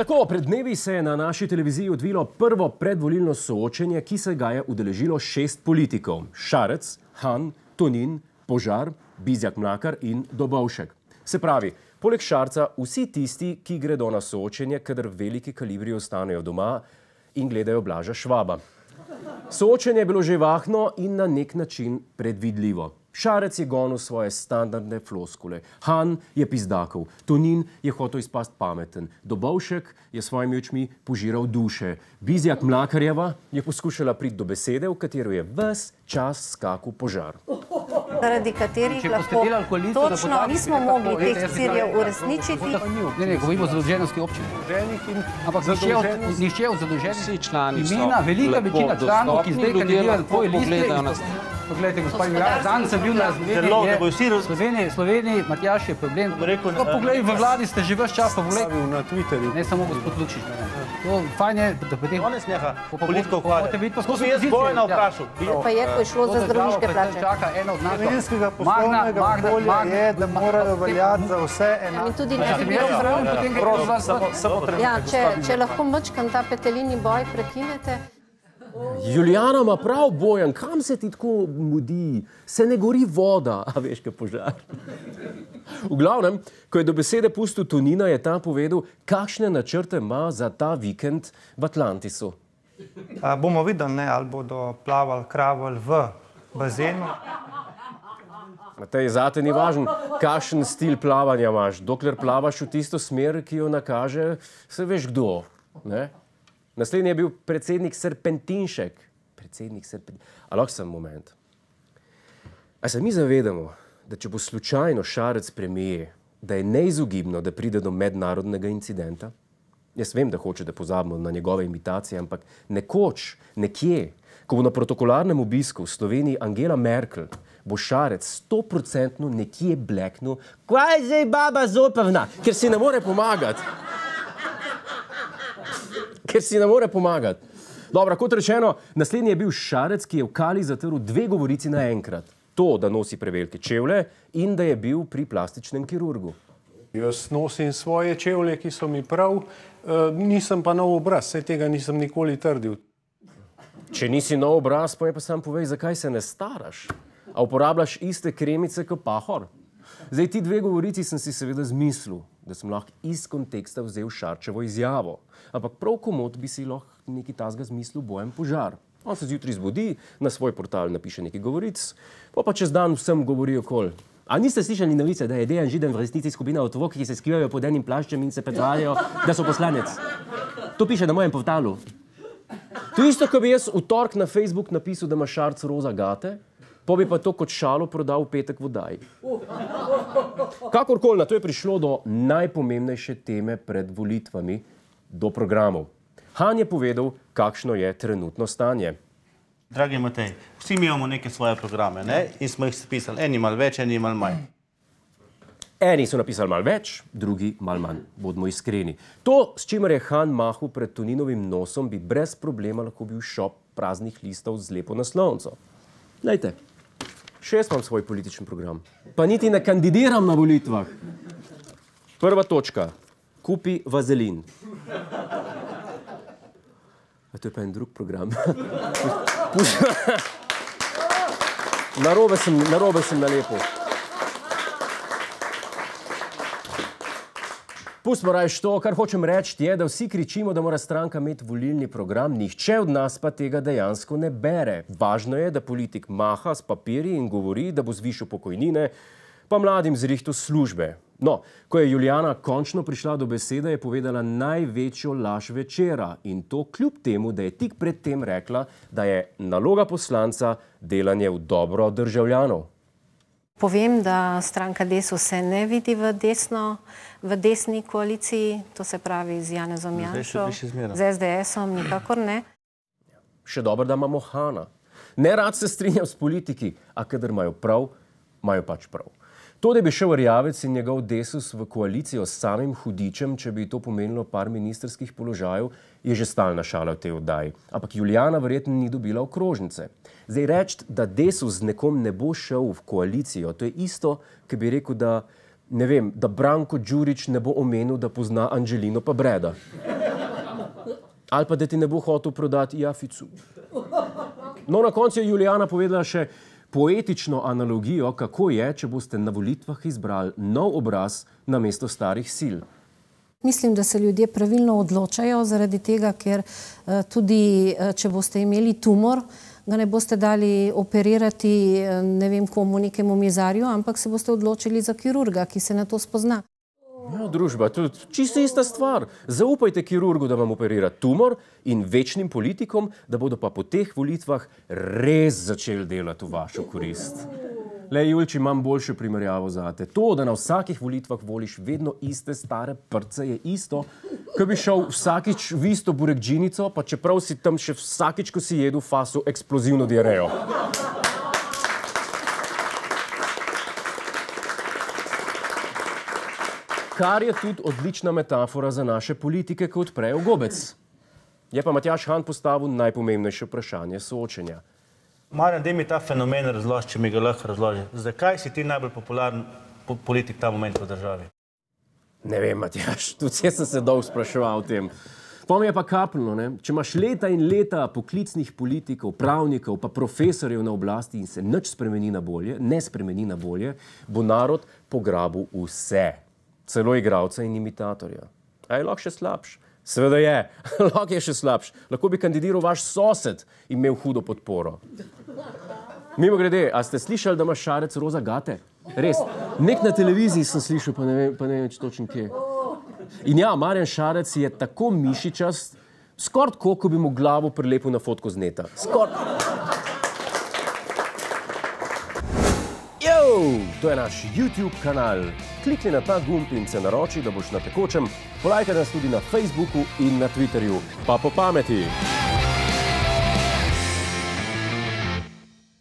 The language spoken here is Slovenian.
Tako, pred dnevi se je na naši televiziji odvilo prvo predvolilno soočenje, ki se ga je udeležilo 6 politikov. Šarec, Han, Tonin, Požar, Bizjak Mlakar in Dobovšek. Se pravi, poleg Šarca vsi tisti, ki gredo na soočenje, kadar veliki kalibri ostanejo doma in gledajo Blaža Švaba. Soočenje je bilo živahno in na nek način predvidljivo. Šarec je gonil svoje standardne floskule. Han je pizdakov. Tonin je hotel izpast pameten. Dobovšek je svojimi očmi požiral duše. Bizjak Mlakarjeva je poskušala priti do besede, v katero je ves čas skakal Požar. Zaradi katerih lahko točno nismo mogli teh ciljev uresničiti. Ne, govorimo o zadolženosti občin. Ampak nihče od zadolženih imena, velika večina članov, ki zdaj kandidirajo na tvoje liste. Poglejte, gospod Milan, danes sem bil na Sloveniji, Matjaž je problem. Poglej, v vladi ste že ves čas, na Twitterju. Ne samo gospod Lukšič. To fajn je, da potem... Konec njeha, politika ukvarja. To sem jaz bojno vprašal. Pa je, ko je šlo za zdravniške plače. Čaka eno od nas. Slovenskega poslovnega okolja je, da morajo veljati za vse enako. In tudi ne bi bilo prav. Če lahko mačkam ta petelini boj prekinete. Julijana ima prav, Bojan, kam se ti tako mudi? Se ne gori voda, a veš, kaj Požar. V glavnem, ko je do besede pustil Tonina, je ta povedal, kakšne načrte ima za ta vikend v Atlantisu. Bomo videli, ali bodo plavali, kravali v bazenu. Matej, zate ni važno, kakšen stil plavanja imaš. Dokler plavaš v tisto smer, ki jo nakaže, se veš kdo, ne? Naslednji je bil predsednik Serpentinšek. A lahko sem moment. A se mi zavedamo, da če bo slučajno Šarec premijer, da je neizogibno, da pride do mednarodnega incidenta? Jaz vem, da hoče, da pozabimo na njegove imitacije, ampak nekoč, nekje, ko bo na protokolarnem obisku v Sloveniji Angela Merkel, bo Šarec 100% nekje bleknil, kaj je zdaj baba zopevna, ker si ne more pomagati. Dobro, kot rečeno, naslednji je bil Šarec, ki je v kali zatrl 2 govorici naenkrat. To, da nosi prevelike čevlje in da je bil pri plastičnem kirurgu. Jaz nosim svoje čevlje, ki so mi prav, nisem pa nov obraz, saj tega nisem nikoli trdil. Če nisi nov obraz, pa sam povej, zakaj se ne staraš? A uporabljaš iste kremice kot Pahor? Zdaj, ti 2 govorici sem si seveda zmislil, da sem lahko iz konteksta vzel Šarčevo izjavo. Ampak prav komot bi si lahko nekaj tazga zmislil Bojan Požar. On se zjutraj zbudi, na svoj portal napiše nekaj govoric, pa čez dan vsem govori okoli. A niste slišali novice, da je Dejan Židan v resnici skupina otrok, ki se skrivajo pod enim plaščem in se pretvarjajo, da so poslanec? To piše na mojem portalu. To isto, ko bi jaz v torek na Facebook napisal, da ima Šarc roza gate, pa bi pa to kot šalo prodal v petek v oddaji. Kakorkoli, na to je prišlo do najpomembnejše teme pred volitvami, do programov. Han je povedal, kakšno je trenutno stanje. Dragi Matej, vsi mi imamo neke svoje programe, ne? In smo jih spisali, eni malo več, eni malo manj. Eni so napisali malo več, drugi malo manj, bodimo iskreni. To, s čimer je Han mahal pred Toninovim nosom, bi brez problema lahko bil šop praznih listov z lepo naslovnico. Glejte, 6 imam svoj politični program, pa niti ne kandidiram na volitvah. Prva točka, kupi vazelin. A to je pa en drug program. Narobe sem nalepil. Pustimo rajš to, kar hočem reči je, da vsi kričimo, da mora stranka imeti volilni program, nihče od nas pa tega dejansko ne bere. Važno je, da politik maha s papirji in govori, da bo zvišal pokojnine, pa mladim zrihtal službe. No, ko je Julijana končno prišla do besede, je povedala največjo laž večera in to kljub temu, da je tik pred tem rekla, da je naloga poslanca delanje v dobro državljanov. Povem, da stranka Desus se ne vidi v desni koaliciji, to se pravi z Janezom Janšo, z SDS-om nikakor ne. Še dobro, da imamo Hana. Ne rad se strinjam s politiki, a kadar imajo prav, imajo pač prav. To, da bi šel Erjavec in njegov Desus v koalicijo s samim Hudičem, če bi to pomenilo par ministrskih položajev, je že stalna šala v tej oddaji. Ampak Julijana verjetno ni dobila okrožnice. Zdaj reči, da Desus z nekom ne bo šel v koalicijo, to je isto, ki bi rekel, da, ne vem, da Branko Đurić ne bo omenil, da pozna Angelino pa Breda. Ali pa da ti ne bo hotel prodati jaficu. No, na koncu je Julijana povedala še poetično analogijo, kako je, če boste na volitvah izbrali nov obraz namesto starih sil. Mislim, da se ljudje pravilno odločajo zaradi tega, ker tudi, če boste imeli tumor, ga ne boste dali operirati, ne vem komu, nekemu mizarju, ampak se boste odločili za kirurga, ki se na to spozna. Ja, družba, tudi čisto ista stvar. Zaupajte kirurgu, da vam operira tumor in večnim politikom, da bodo pa po teh volitvah res začeli delati v vašo korist. Le, Julči, imam boljšo primerjavo zate. To, da na vsakih volitvah voliš vedno iste stare prce, je isto, ko bi šel vsakič v isto burekdžinico, pa čeprav si tam še vsakič, ko si jedel, fasil eksplozivno diarejo. Kar je tudi odlična metafora za naše politike, ko odprejo gobec. Je pa Matjaž Han postavil najpomembnejše vprašanje soočenja. Marjan, daj mi ta fenomen razloži, če mi ga lahko razloži. Zakaj si ti najbolj popularen politik ta moment v državi? Ne vem, Matjaž, tudi jaz sem se dolgo spraševal o tem. Pa mi je pa kapljno, ne? Če imaš leta in leta poklicnih politikov, pravnikov, pa profesorjev na oblasti in se nič spremeni na bolje, ne spremeni na bolje, bo narod pograbil vse. Celo igralca in imitatorja. A je lahko še slabš? Seveda je, lahko je še slabš. Lahko bi kandidiral vaš sosed in imel hudo podporo. Mimogrede, a ste slišali, da ima Šarec roza gate? Res, nek na televiziji sem slišal, pa ne vem, če točno kje. In ja, Marjan Šarec je tako mišičast, skoraj tako, ko bi mu glavo prilepil na fotko z neta. To je naš YouTube kanal. Klikni na ta gumb in se naroči, da boš na tekočem. Polajkaj nas tudi na Facebooku in na Twitterju. Pa po pameti!